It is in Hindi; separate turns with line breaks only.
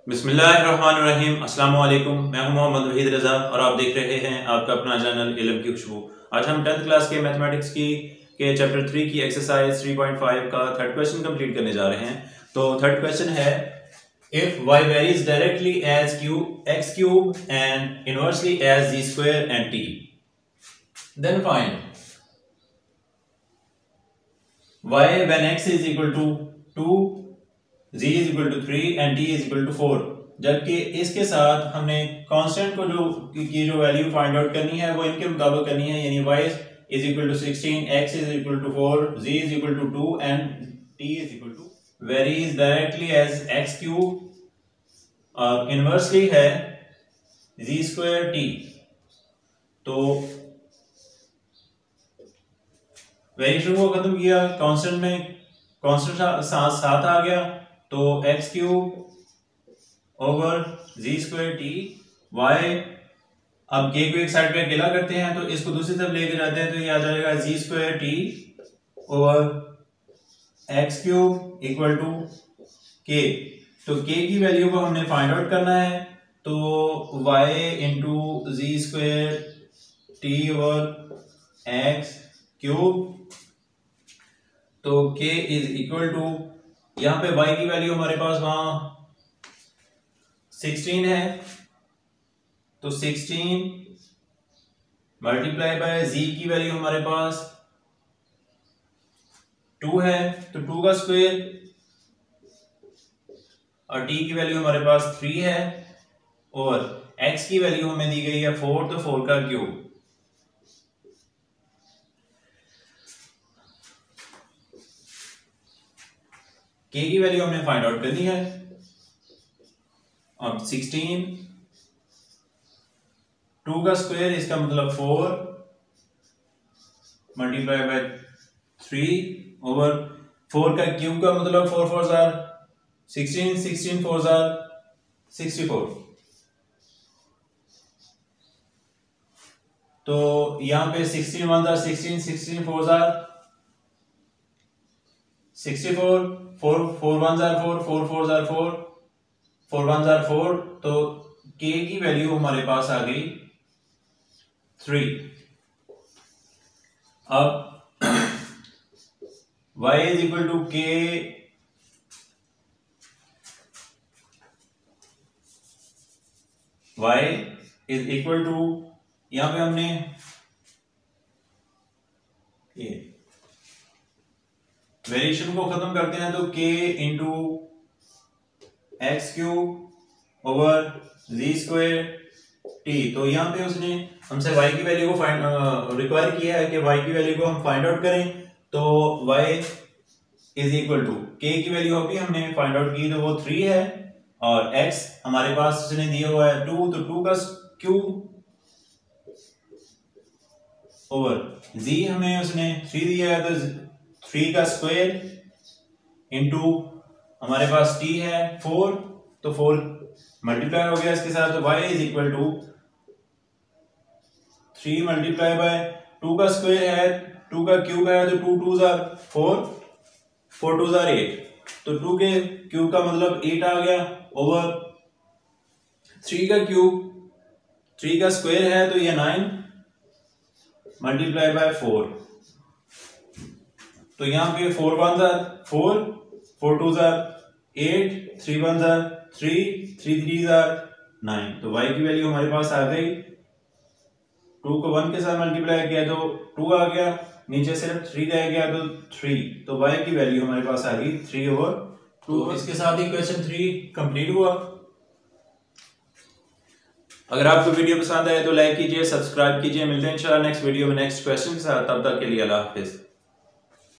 बिस्मिल्लाहिर्रहमानिर्रहीम। अस्सलाम वालेकुम। मैं हूं मोहम्मद वहीद रज़ा और आप देख रहे हैं आपका अपना चैनल इल्म की खुशबू। आज हम 10th क्लास के मैथमेटिक्स के चैप्टर 3 की एक्सरसाइज 3.5 का थर्ड क्वेश्चन कंप्लीट करने जा रहे हैं। तो थर्ड क्वेश्चन है, if y varies directly as x cube and inversely as z square and t, then find y when x is equal to 2, z is equal to 3 and t is equal to 4। जबकि इसके साथ हमने कांस्टेंट को जो वैल्यू फाइंड आउट करनी है वो इनके मुताबिक करनी है, यानी y is equal to 16, x is equal to 4, z is equal to 2 and t is equal to varies directly as x cube और इनवर्सली है z square t। तो वेरिएशन को खत्म किया, कांस्टेंट में कांस्टेंट साथ आ गया, तो एक्स क्यूब ओवर जी स्क्वायर टी वाई। अब के को एक साइड पे अकेला करते हैं तो इसको दूसरी तरफ लेके जाते हैं, तो ये आ जाएगा z square t over x cube equal to k. तो के की वैल्यू को हमने फाइंड आउट करना है, तो y into z square t over x cube. तो k इज इक्वल टू, यहां पे y की वैल्यू हमारे पास वहां 16 है, तो 16 मल्टीप्लाई बाय z की वैल्यू हमारे पास 2 है, तो 2 का स्क्वायर, और t की वैल्यू हमारे पास 3 है, और x की वैल्यू हमें दी गई है 4, तो 4 का क्यूब। k की वैल्यू हमने फाइंड आउट करनी है। अब 16, 2 का स्क्वायर, इसका मतलब 4 मल्टीप्लाई बाय 3 ओवर 4 का क्यूब का मतलब 4 4 जार 16, 16 4 जार 64। तो यहां पे 16 1 जार 16, 16 4 जार 64, 4 4 1 जार 4, 4 4 जार 4, 4 1 जार 4। तो k की वैल्यू हमारे पास आ गई 3। अब y is equal to k, y is equal to, यहां पे हमने ये वेरिएशन को खत्म करते हैं, तो k into x cube over जी स्क्वायर टी। तो यहाँ पे उसने हमसे y की वैल्यू को रिक्वायर किया है कि y की वैल्यू को हम फाइंड आउट करें, तो y is equal to, k की वैल्यू अभी हमने फाइंड आउट की, तो वो 3 है, और x हमारे पास उसने दिया हुआ है 2, तो 2 का क्यूब ओवर z हमें उसने 3 दिया है, तो 3 का स्क्वायर इंटू हमारे पास t है 4, तो 4 मल्टीप्लाई हो गया इसके साथ, तो y is equal to 3 multiply by 2 का स्क्वायर है, 2 का क्यूब है, तो 2 2 जार 4, 4 2 जार 8, तो 2 के क्यूब का मतलब 8 आ गया, ओवर 3 का क्यूब, 3 का स्क्वायर है, तो ये 9 मल्टीप्लाई बाय 4। तो यहां पे 4 1 जार 4, 4 2 जार 8, 3 1 जार 3, 3 3 जार 9। तो y की वैल्यू हमारे पास आ गई, 2 को 1 के साथ मल्टीप्लाई किया तो 2 आ गया, नीचे सिर्फ 3 रह गया, तो 3। तो y की वैल्यू हमारे पास आ गई 3 ओवर 2। तो इसके साथ ही क्वेश्चन 3 कंप्लीट हुआ। अगर आपको वीडियो पसंद आए तो लाइक कीजिए, सब्सक्राइब कीजिए। मिलते हैं इंशाल्लाह नेक्स्ट वीडियो में नेक्स्ट क्वेश्चन के साथ। तब तक के लिए अल्लाह हाफिज।